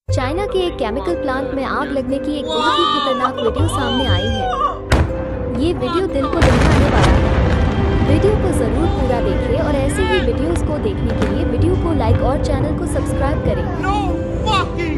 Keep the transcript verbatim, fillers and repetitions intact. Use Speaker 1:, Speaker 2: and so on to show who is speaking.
Speaker 1: China के एक chemical plant में आग लगने की एक बहुत ही खतरनाक वीडियो सामने आई है। ये वीडियो दिल को दहलाने वाला है। वीडियो को जरूर पूरा देखें और ऐसे ही वीडियोस को देखने के लिए वीडियो को लाइक और चैनल को सब्सक्राइब करें।
Speaker 2: No fucking